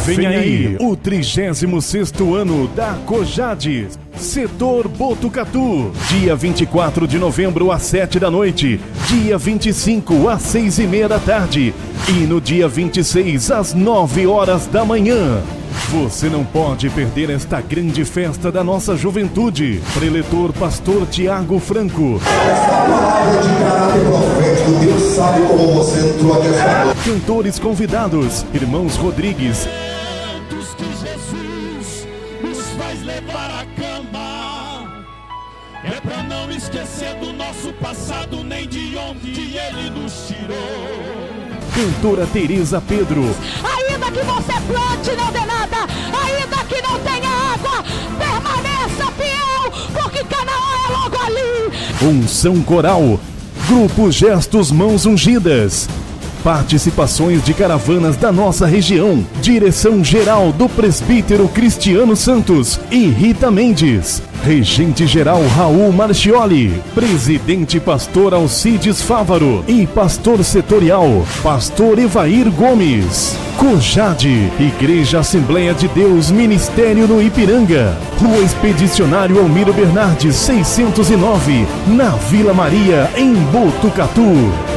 Vem aí o 36º ano da Cojades, Setor Botucatu. Dia 24 de novembro às 7 da noite, dia 25 às 6:30 da tarde e no dia 26 às 9 horas da manhã. Você não pode perder esta grande festa da nossa juventude. Preletor Pastor Tiago Franco. Esta palavra de caráter profético, Deus sabe como você entrou aqui esta noite. Cantores convidados, Irmãos Rodrigues. Que Jesus nos faz levar a cama. É pra não esquecer do nosso passado, nem de onde Ele nos tirou. Cantora Teresa Pedro. Ainda que você plante e não dê nada, ainda que não tenha água, permaneça fiel, porque Canaã é logo ali. Unção Coral. Grupo Gestos Mãos Ungidas. Participações de caravanas da nossa região. Direção geral do presbítero Cristiano Santos e Rita Mendes. Regente geral Raul Marchioli. Presidente pastor Alcides Fávaro. E pastor setorial pastor Evair Gomes. Cojade, Igreja Assembleia de Deus, Ministério no Ipiranga. Rua Expedicionário Almiro Bernardes 609, na Vila Maria, em Botucatu.